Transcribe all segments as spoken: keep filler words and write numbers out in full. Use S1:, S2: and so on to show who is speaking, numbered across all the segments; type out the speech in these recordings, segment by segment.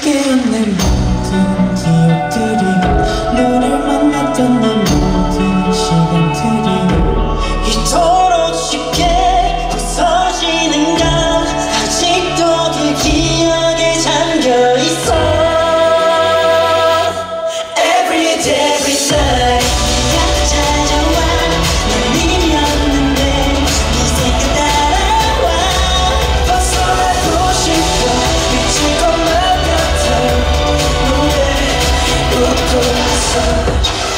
S1: 함께한 내 모든 기억들이 너를 만났던 내 모든 시간들이 이토록 쉽게 부서지는가 아직도 그 기억에 잠겨있어 Every day, every night 네가 찾아와 널 잊었는데 네 생각 따라와 벌써 알고 싶어 미칠 것만 같아 왜 웃고 있어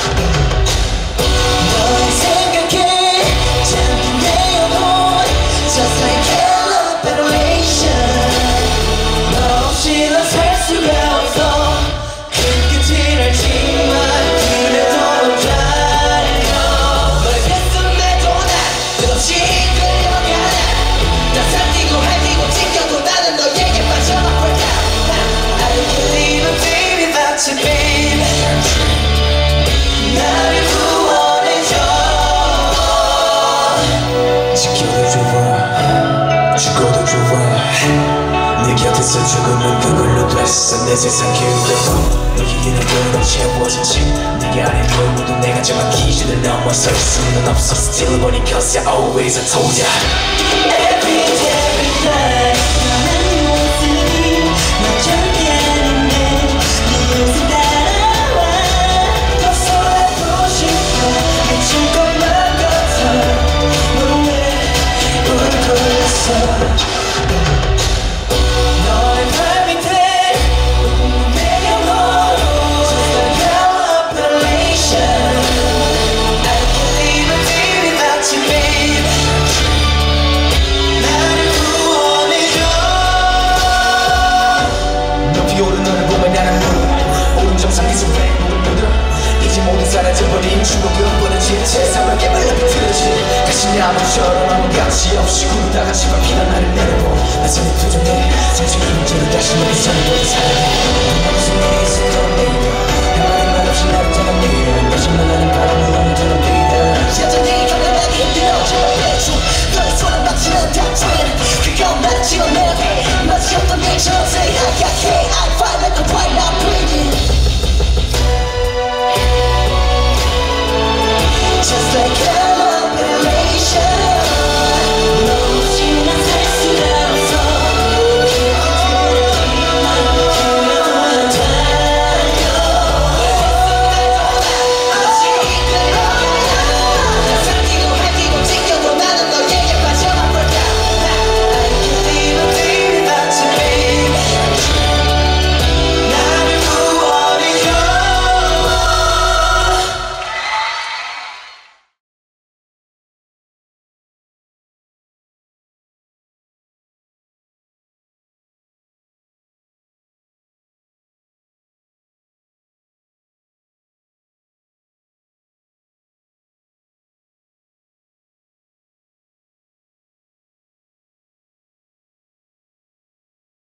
S1: 널 생각해 잠긴 내 영혼 Just like elevation 너 없이 난 살 수가 없어 그 끝을 알지만 그래도 넌 달려 너의 뱃속에도 난 끝없이 끌려가네 난 삼키고 핥히고 찢겨도 나는 너에게 빠져나올까 I can't live a day without you baby 나를 구원해줘 지켜도 좋아 죽어도 좋아 네 곁에서 죽으면 그걸로 됐어 내 세상 기울여 너에게는 널 채워진 채 네가 아닌 누구도 내가 정한 기준을 넘어설 수는 없어 Still burning cause I always told ya Every day every night 너는 모습이 널 전개하는데 네 옷을 따라와 벌써 알고 싶어 미칠 것만 같아 너 왜 울고 있어 너의 발 밑에 내 영혼 Just like our appellation I can't live a day without you baby 나를 구원해줘 높이 오른 너를 보면 나는 물어 오른 정상 계속 왜 목을 묻어 이제 모두 사라져버린 추억은 버려진 채 사막에 말라 비틀어진 다시 아무처럼 아무 가치 없이 구르다가 제발 피난 나를 내려보 나선이 표정에 상처 문제로 다시 너를